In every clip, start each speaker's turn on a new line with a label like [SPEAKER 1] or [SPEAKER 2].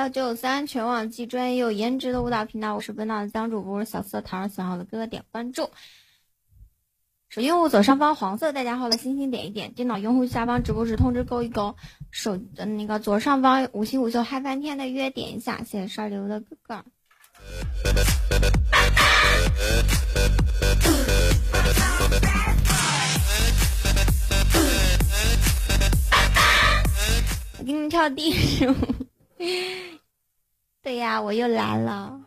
[SPEAKER 1] 993，全网既专业又颜值的舞蹈频道，我是本档的江主播小色桃，喜欢我的哥哥点关注。手机用户左上方黄色大加号的星星点一点，电脑用户下方直播时通知勾一勾，手的那个左上方五星五秀嗨翻天的约点一下，谢谢刷礼物的哥哥。我给你跳地鼠。对呀，我又来了。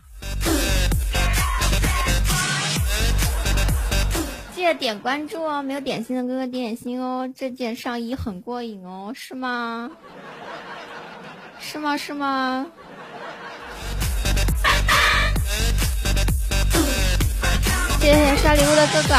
[SPEAKER 1] 记得点关注哦，没有点心的哥哥点点心哦。这件上衣很过瘾哦，是吗？是吗？是吗？谢谢刷礼物的哥哥。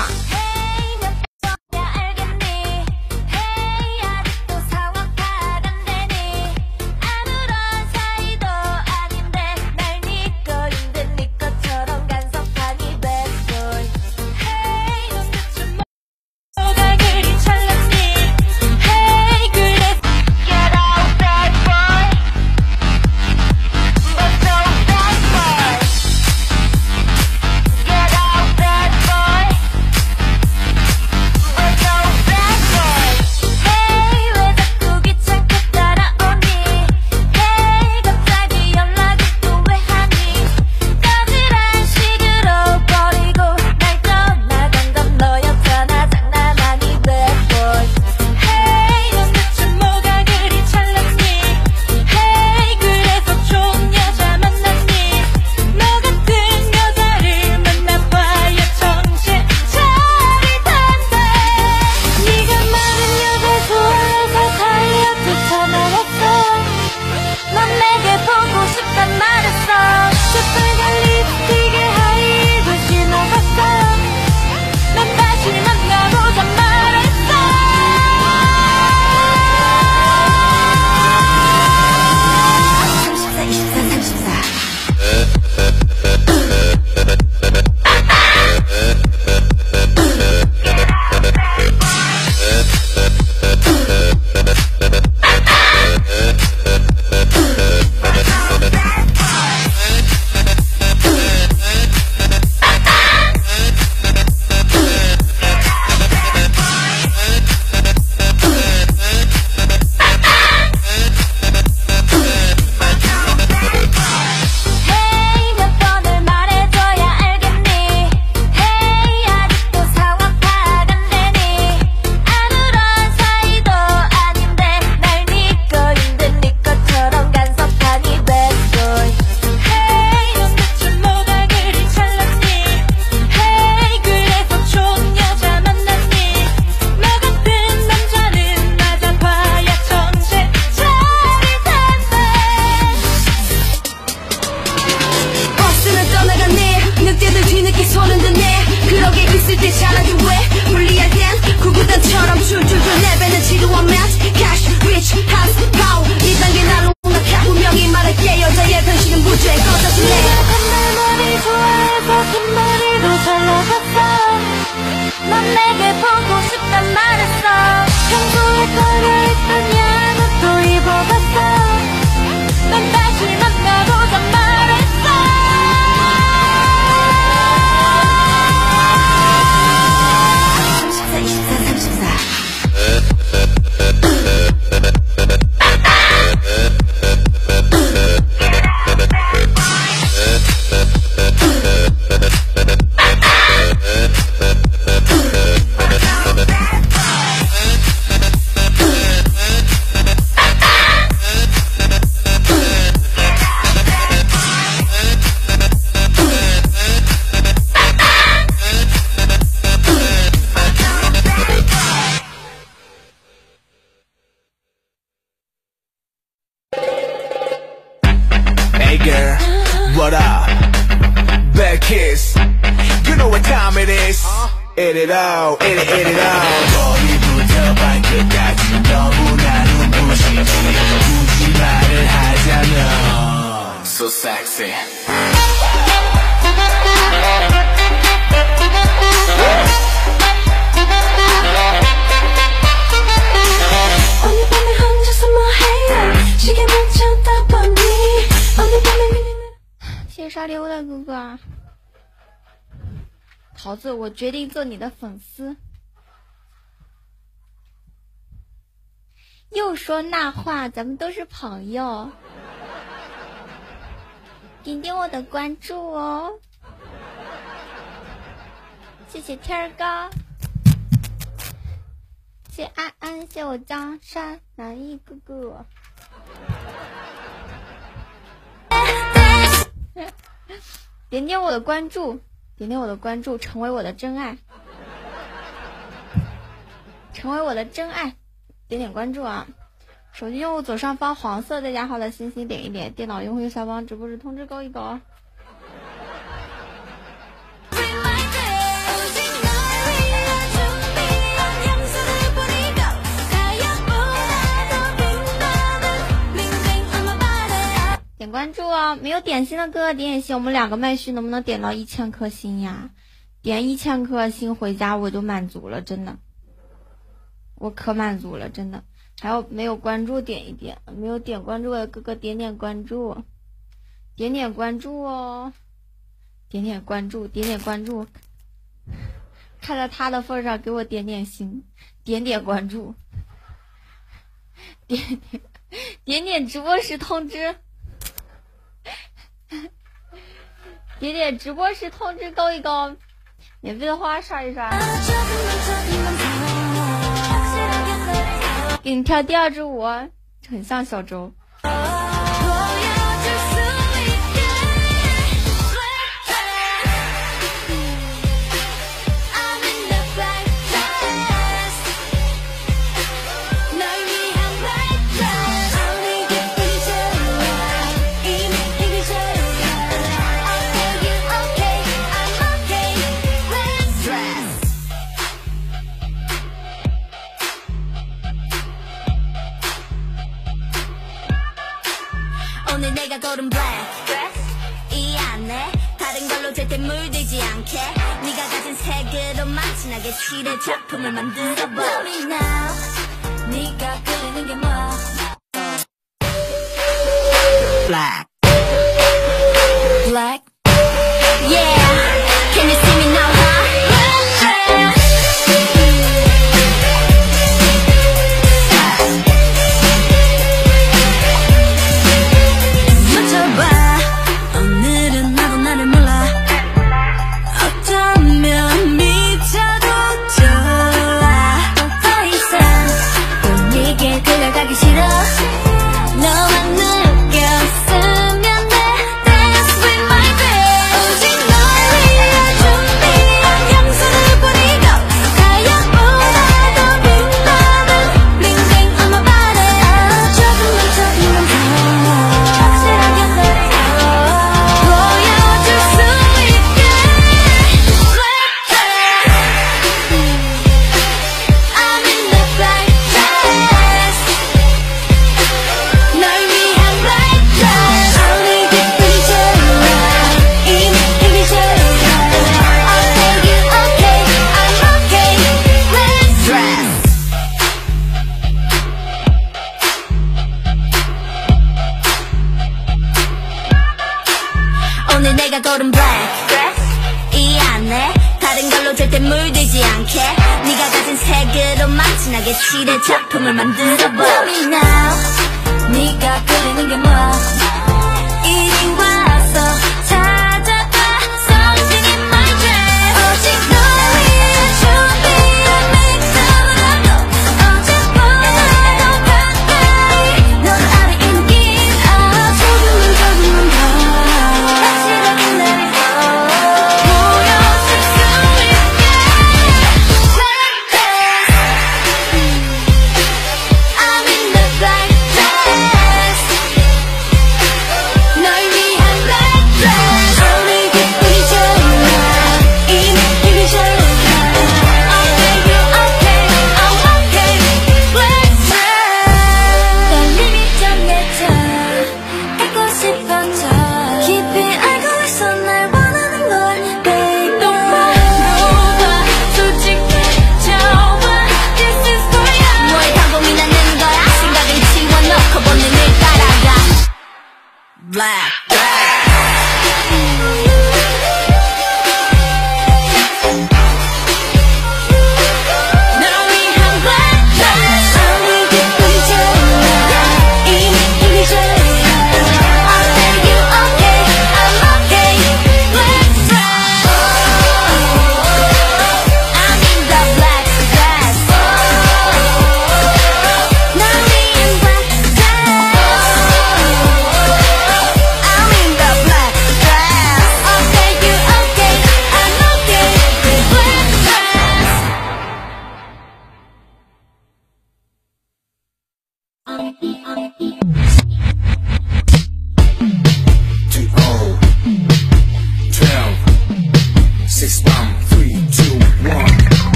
[SPEAKER 2] So sexy.
[SPEAKER 3] 오늘 밤에 혼자서 뭐 해요? 시계 멈췄다 보니
[SPEAKER 1] 桃子，我决定做你的粉丝。又说那话，咱们都是朋友。点点我的关注哦，谢谢天儿哥，谢安安，谢我江山南一哥哥。点点我的关注，点点我的关注，成为我的真爱，成为我的真爱。点点关注啊！手机用户左上方黄色再加号的星星点一点，电脑用户右下方直播时通知勾一勾。点关注哦！没有点心的哥哥点点心，我们2个麦序能不能点到1000颗星呀？点1000颗星回家我就满足了，真的。我可满足了，真的。还有没有关注点一点，没有点关注的哥哥点点关注，点点关注哦，点点关注，点点关注。看在他的份上，给我点点心，点点关注，点点直播时通知，点点直播时通知勾一勾，免费的花刷一刷。给你跳第2支舞，很像小周。
[SPEAKER 2] 고른 black dress 이 안에 다른 걸로 절대 물들지 않게 네가 가진 색으로만 진하게 칠해 작품을 만들어봐 Tell me now 네가 그리는 게 뭐야 Black Black Yeah Can you see me now huh 고른 black dress 이 안에 다른 걸로 절대 물들지 않게 네가 가진 색으로만 진하게 칠해 작품을 만들어봐 Tell me now 네가 그리는 게 뭐야 이리 와서 찾아봐 Something in my dream 오직 너 위해 준비한 맥주라도 어제보다 더 가까이 넌 아래 있는 길 조금만 더 확실하게 날 I'm in the black dress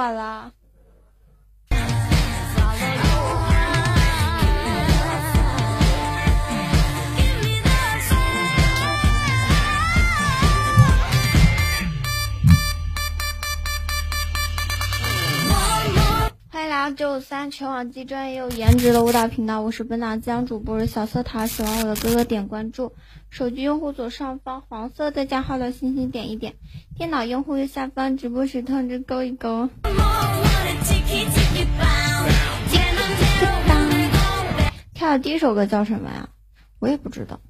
[SPEAKER 1] 我了。欢迎来到953全网最专业又颜值的舞蹈频道，我是本档江主播小色桃，喜欢我的哥哥点关注，手机用户左上方黄色的加号的星星点一点，电脑用户右下方直播时通知勾一勾。跳的第一首歌叫什么呀？我也不知道，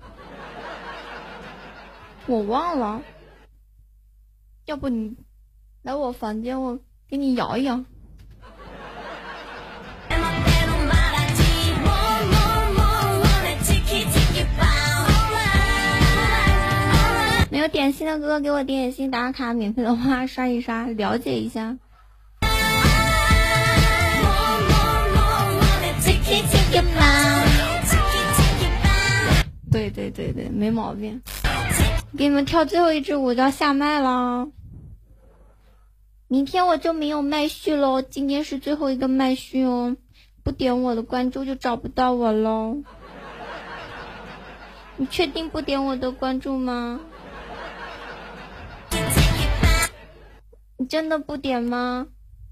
[SPEAKER 1] 我忘了，要不你来我房间，我给你摇一摇。没有点心的哥哥给我点点心，打卡，免费的话刷一刷，了解一下。对对对对，没毛病。给你们跳最后一支舞就要下麦了，明天我就没有麦序喽，今天是最后一个麦序哦，不点我的关注就找不到我喽。你确定不点我的关注吗？你真的不点吗？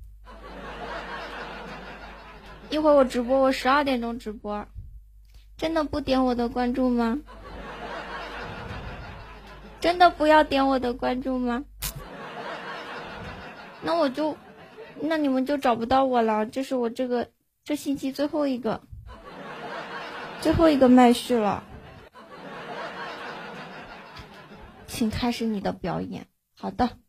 [SPEAKER 1] 一会儿我直播，我12点钟直播，真的不点我的关注吗？真的不要点我的关注吗？那你们就找不到我了，这是我这星期最后一个麦序了，请开始你的表演。好的。